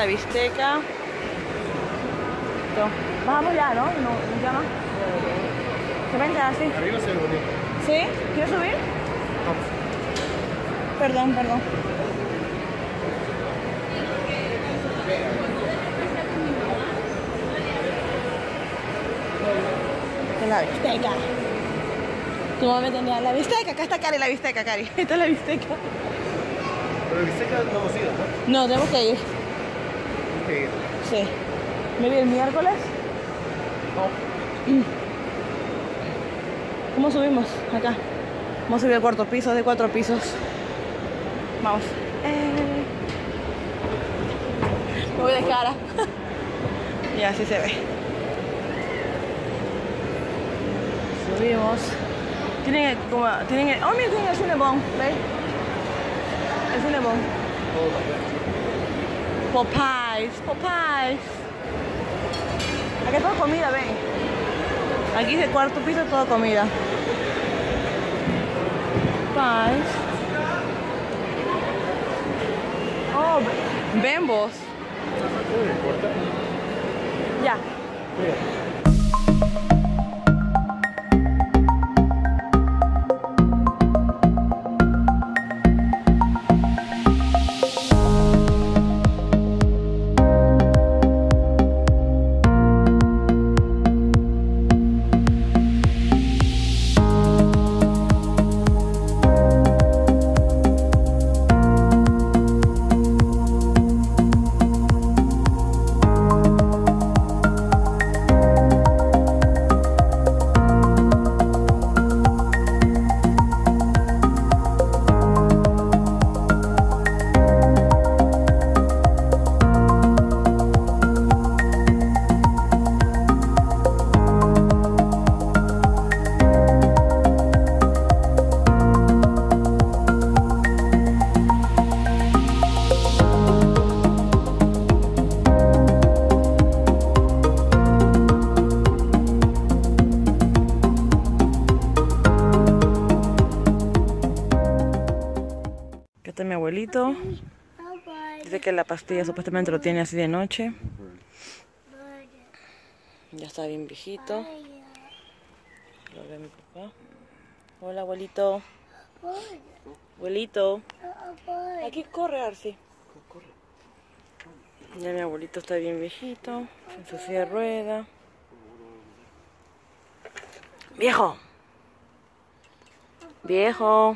la bisteca. Bajamos ya, ¿no? ¿Nos llama? Se vende así. Arriba se ve bonito. ¿Sí? ¿Quieres subir? Vamos. Perdón. Esta es la bisteca. Tu mamá me tenía la bisteca. Acá está Cari, la bisteca, Cari. Esta es la bisteca. Pero el bisteca no hemos ido, ¿no? No, tenemos que ir. Hay que ir. Sí. ¿Me vi el miércoles? No. ¿Cómo subimos? Acá. Vamos a subir al cuarto piso, de 4 pisos. Vamos. Me voy de cara. Y así se ve. Subimos. Tienen como. Oh, mira, tienen el Cinnabon. ¿Veis? El Cinnabon. Popeyes. Aquí es todo comida, ven. Aquí es el cuarto piso, todo comida. Popeyes. Oh, Bembos. ¿No me importa? Ya. Mira. Está mi abuelito. Dice que la pastilla supuestamente lo tiene así de noche. Ya está bien viejito. Lo ve mi papá. Hola, abuelito. Abuelito. Aquí corre, Arci. Ya mi abuelito está bien viejito. En su silla de rueda. Viejo. Viejo.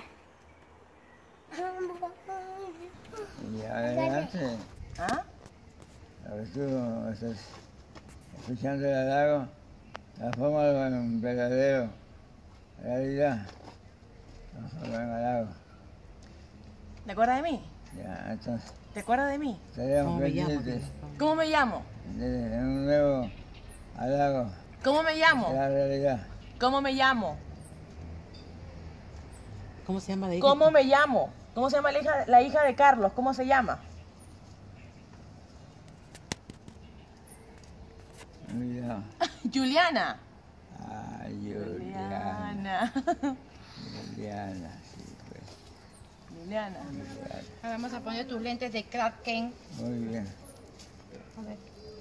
Y adelante, ¿Ah? a ver tú estás escuchando el halago, la forma de un verdadero, realidad, la forma de un halago. ¿Te acuerdas de mí? Ya, entonces, ¿Te acuerdas de mí? estaríamos pendientes ¿Cómo me llamo? de un nuevo halago ¿Cómo me de llamo? la realidad. ¿Cómo me llamo? ¿Cómo se llama de ella? ¿Cómo me llamo? ¿Cómo se llama la hija de Carlos? ¿Cómo se llama? Mira, Juliana. Juliana, Juliana, sí, pues, Juliana. Juliana. Ahora vamos a poner tus lentes de Clark Kent. Muy bien. A ver.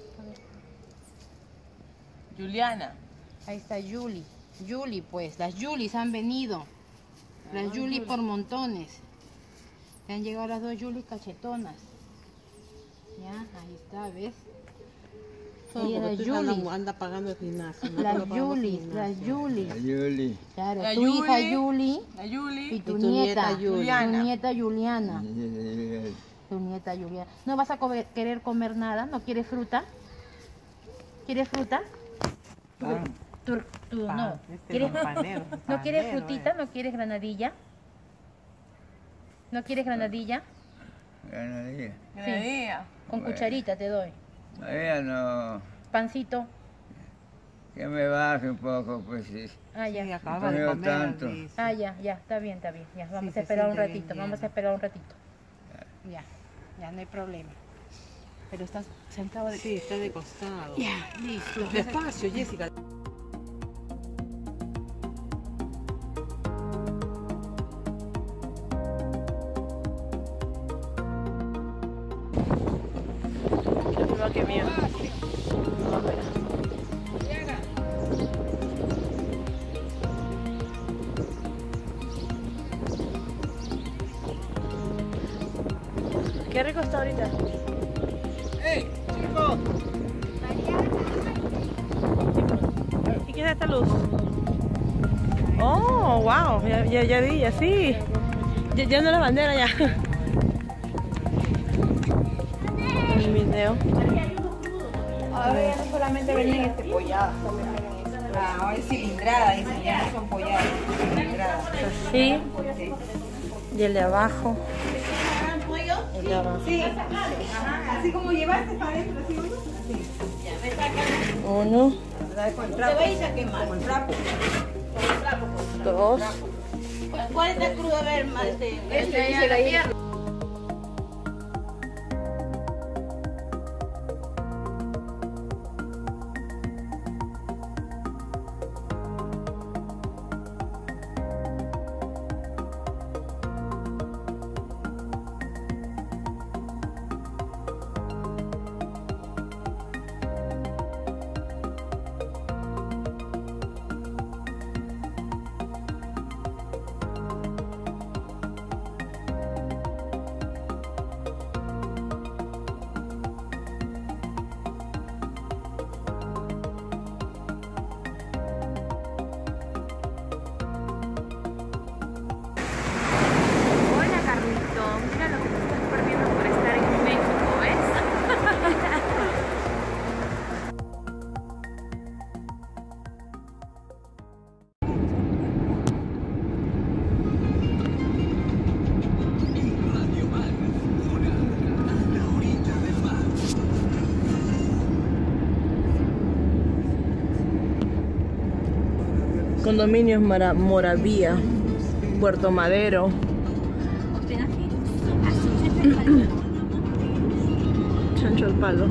Juliana. Ahí está Julie. Julie, pues. Las Julies han venido. Las Julie por montones. Ya han llegado las 2 Julies cachetonas. Ya, ahí está, ¿ves? Oye, las Julies. Anda pagando el gimnasio. Las Julies, las Julies. La Yuli. Claro, La tu hija Julie. Julie La Julie. y tu tu nieta, nieta Juliana. Tu nieta Juliana. Tu nieta Juliana. ¿No vas a querer comer nada? ¿No quieres fruta? ¿Quieres fruta? Ah, No. ¿Quieres, ¿No quieres frutita? ¿No quieres granadilla? ¿No quieres granadilla? ganaría. Granadilla. Con cucharita te doy. Todavía no. Pancito. Que me baje un poco, pues sí. Ah, ya. Acaba de Comió comer. tanto. dice. Ah, ya, está bien, está bien. Ya, vamos Sí, a se esperar un siente bien ratito, lleno. vamos a esperar un ratito. Ya, no hay problema. Pero estás sentado de... Sí, está de costado. Ya, listo. Despacio, Jessica. Qué rico está ahorita. ¡Hey, chicos! ¿Y qué es esta luz? Oh, wow, ya vi, ya sí. Ya no la bandera ya. El video. Ahora ya no solamente venden polladas, ahora es cilindrada, dicen, ya no son polladas, cilindradas. Así. Y el de abajo. El de abajo. Sí, ajá, así como llevaste para adentro, así uno. Sí. Uno. Te vais a quemar. Como el trapo. Dos. ¿Cuál es la cruda? A ver, más Este dice la hierba. Hola Carlito, mira lo que te estás perdiendo por estar en México, ¿ves? Condominios Moravía, Puerto Madero. Chancho al palo.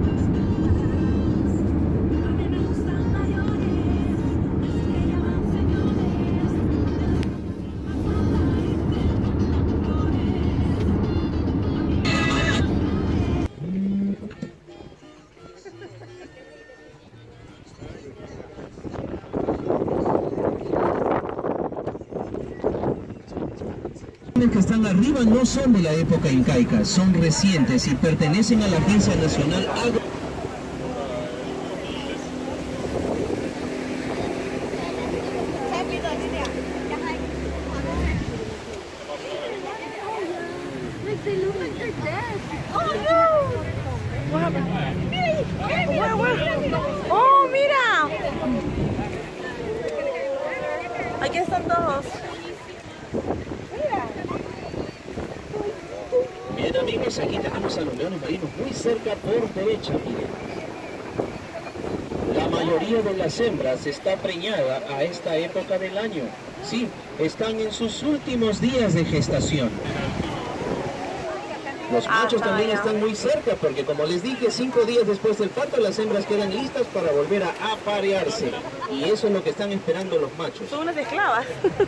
Que están arriba no son de la época incaica, son recientes y pertenecen a la Agencia Nacional Agro. ¡Oh, mira! Aquí están todos. Bien amigos, aquí tenemos a los leones marinos muy cerca por derecha, miren. La mayoría de las hembras está preñada a esta época del año. Sí, están en sus últimos días de gestación. Los machos también están muy cerca porque, como les dije, 5 días después del parto las hembras quedan listas para volver a aparearse. Y eso es lo que están esperando los machos. Son unas esclavas.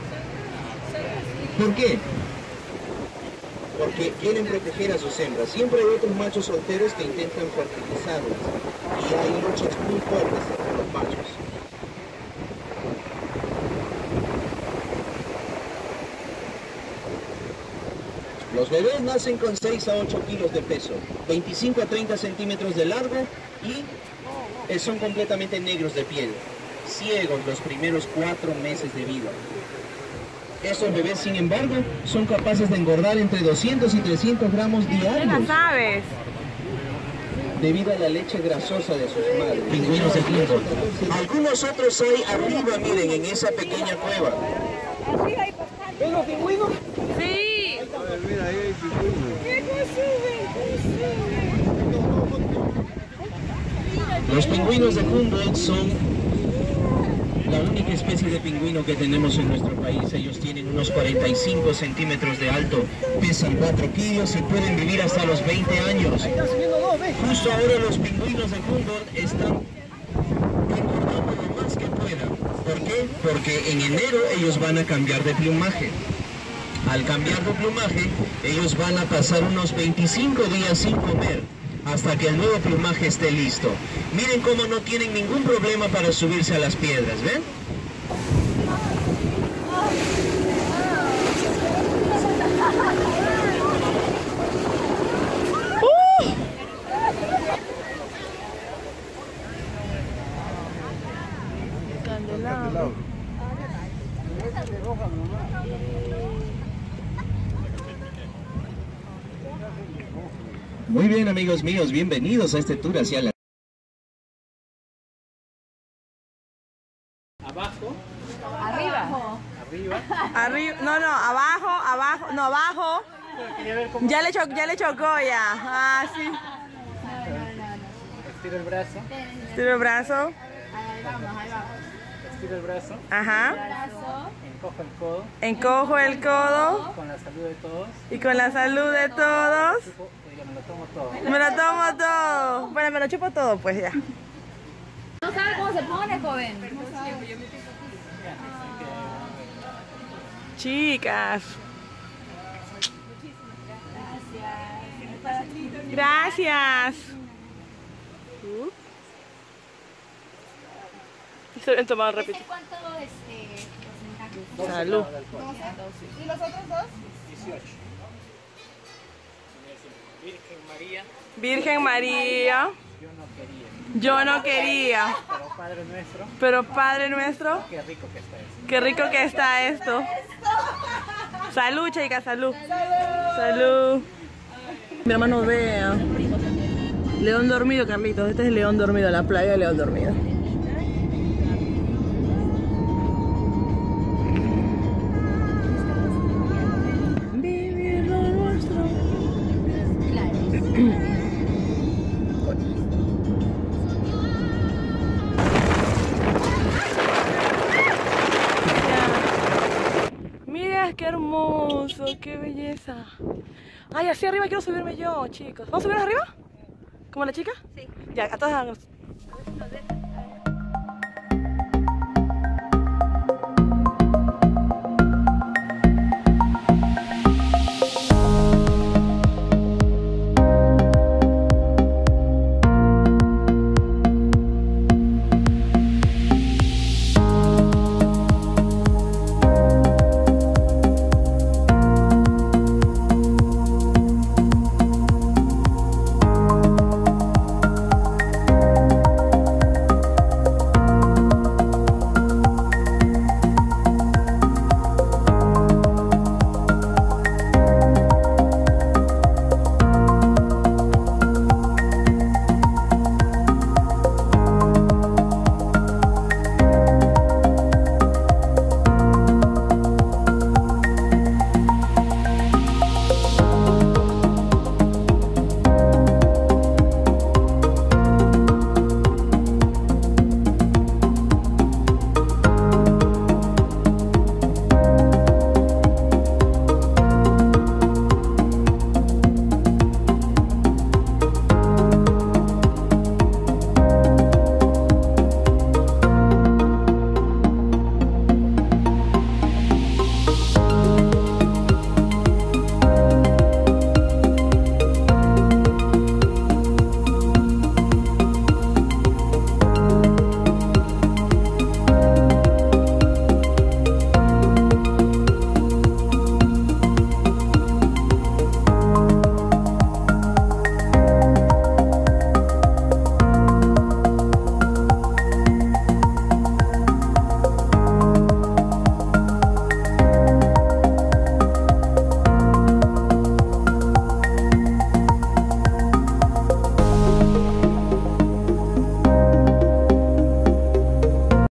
¿Por qué? Porque quieren proteger a sus hembras. Siempre hay otros machos solteros que intentan fertilizarlas. Y hay luchas muy fuertes entre los machos. Los bebés nacen con 6 a 8 kilos de peso, 25 a 30 centímetros de largo y son completamente negros de piel, ciegos los primeros 4 meses de vida. Estos bebés, sin embargo, son capaces de engordar entre 200 y 300 gramos ¿Qué diarios las sabes? debido a la leche grasosa de sus madres. Pingüinos de Humboldt. Algunos otros hay arriba, miren, en esa pequeña cueva. ¿Ven los pingüinos? Sí. Mira, ahí hay pingüinos. Los pingüinos de Humboldt son la única especie de pingüino que tenemos en nuestro país. Ellos tienen unos 45 centímetros de alto, pesan 4 kilos y pueden vivir hasta los 20 años. Justo ahora los pingüinos de Humboldt están engordando lo más que puedan. ¿Por qué? Porque en enero ellos van a cambiar de plumaje. Al cambiar de plumaje, ellos van a pasar unos 25 días sin comer hasta que el nuevo plumaje esté listo. Miren cómo no tienen ningún problema para subirse a las piedras, ¿ven? candelabro. Muy bien, amigos míos, bienvenidos a este tour hacia la... Arriba, no, abajo. Ya le chocó ya. Ah, sí. Estiro el brazo. Estiro el brazo. Ahí vamos. Estiro el brazo. Ajá. Encojo el codo. Encojo el codo. Con la salud de todos. Y con la salud de todos. Me lo tomo todo. Me lo tomo todo. Bueno, me lo chupo todo, pues ya. No sabe cómo se pone, joven. Chicas. Gracias. He tomado rápido. ¿Cuánto porcentaje? Salud. ¿Y los otros dos? 18. Virgen María. Virgen María. Yo no quería. Yo no quería. Pero Padre Nuestro. Pero Padre Nuestro. Qué rico que está eso. Qué rico que está esto. Salud, chicas, salud. Salud. Mi hermano vea. León dormido, Carlitos. Este es el león dormido, la playa de león dormido. Vivir lo nuestro. Mira qué hermoso, qué belleza. Ay, así arriba quiero subirme yo, chicos. ¿Vamos a subirnos arriba? ¿Como la chica? Sí. Ya, a todas.